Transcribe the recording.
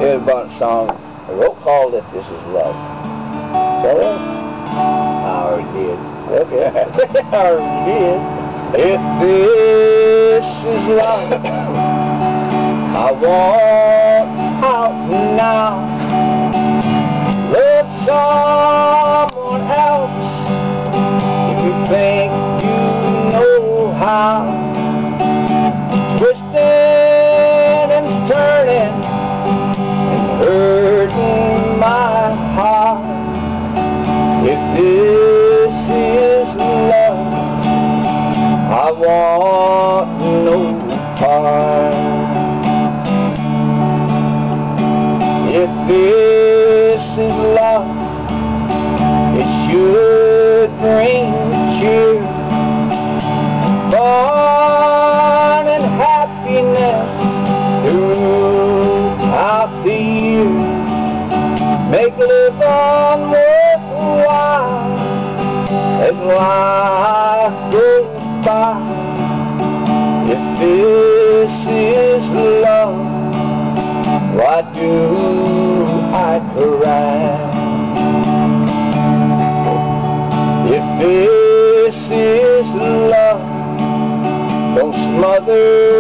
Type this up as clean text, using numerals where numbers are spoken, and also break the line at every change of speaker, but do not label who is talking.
Here's one song I wrote called If This Is Love. So that? I already did. Okay. I already did. If this is love, I want out now. Love someone else if you think you know how. Twisting and turning and hurting my heart. If this is love, I want no part. If this is love, it should bring cheer, fun and happiness throughout the year. Make living worthwhile as life goes by. If this is love, why do I cry? If this is love, don't smother